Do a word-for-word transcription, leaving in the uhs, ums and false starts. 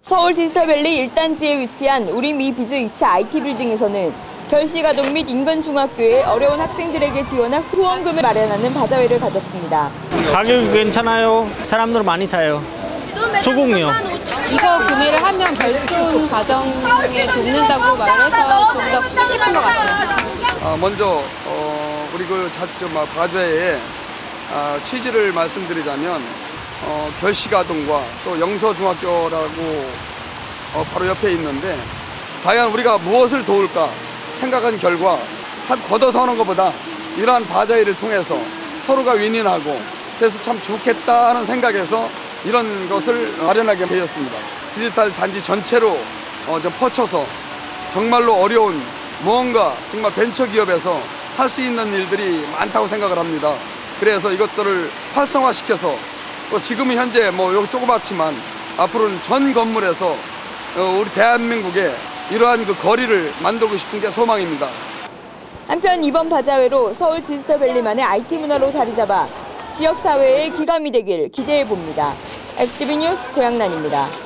서울 디지털밸리 일 단지에 위치한 우리미비즈 이 차 아이티 빌딩에서는 결시가동 및 인근 중학교에 어려운 학생들에게 지원할 후원금을 마련하는 바자회를 가졌습니다. 가격이 괜찮아요. 사람들 많이 타요. 소공이요. 이거 구매를 하면 별수 과정에 돕는다고 말해서 좀 더 뜻깊은 것 같아요. 아, 먼저 어, 우리 그 바자회의 아, 취지를 말씀드리자면 어, 결시가동과 또 영서중학교라고 어, 바로 옆에 있는데 과연 우리가 무엇을 도울까 생각한 결과 참 걷어서 하는 것보다 이러한 바자회를 통해서 서로가 윈윈하고 그래서 참 좋겠다는 생각에서 이런 것을 마련하게 되었습니다. 디지털 단지 전체로 어, 좀 퍼쳐서 정말로 어려운 무언가 정말 벤처기업에서 할 수 있는 일들이 많다고 생각을 합니다. 그래서 이것들을 활성화시켜서 또 지금은 현재 뭐 여기 조그맣지만 앞으로는 전 건물에서 어, 우리 대한민국에 이러한 그 거리를 만들고 싶은 게 소망입니다. 한편 이번 바자회로 서울 디지털밸리만의 아이티 문화로 자리 잡아 지역사회의 기감이 되길 기대해 봅니다. 에스티비 뉴스 고양란입니다.